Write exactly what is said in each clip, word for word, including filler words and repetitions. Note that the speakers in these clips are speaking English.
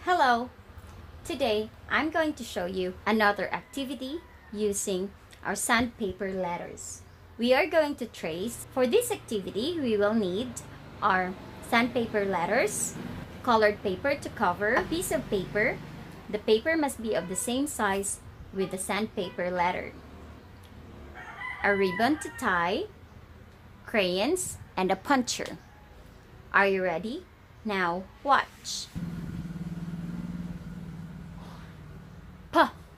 Hello! Today, I'm going to show you another activity using our sandpaper letters. We are going to trace. For this activity, we will need our sandpaper letters, colored paper to cover, a piece of paper. The paper must be of the same size with the sandpaper letter, a ribbon to tie, crayons, and a puncher. Are you ready? Now watch. P.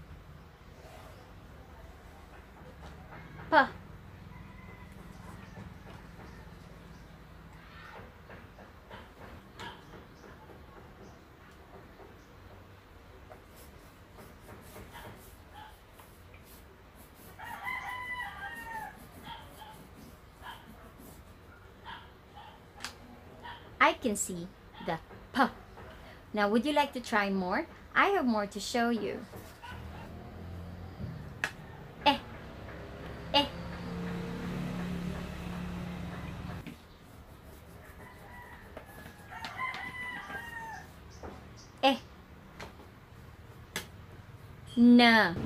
P. I can see the P. Now, would you like to try more? I have more to show you. Eh, eh. Eh. N.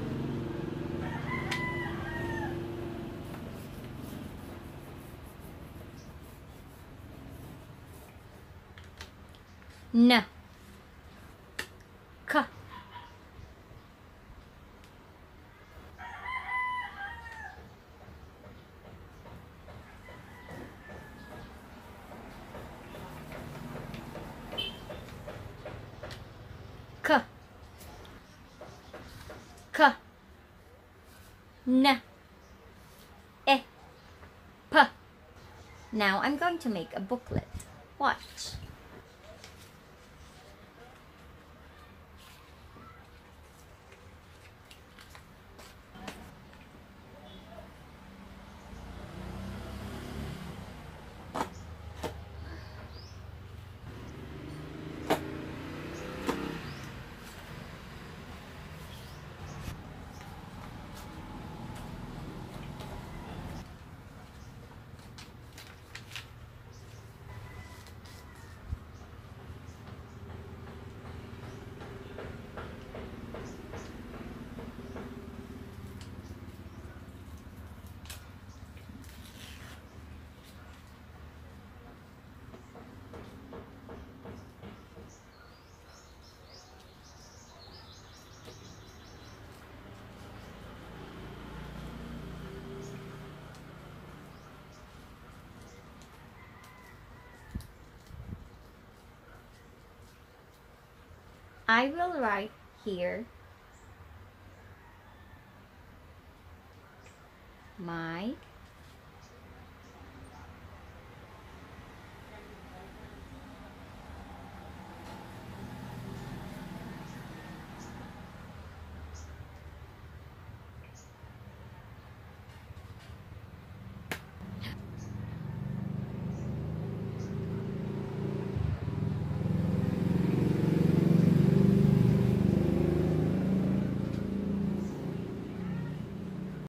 N. K. K. K. N. E. P. Now I'm going to make a booklet. Watch. I will write here my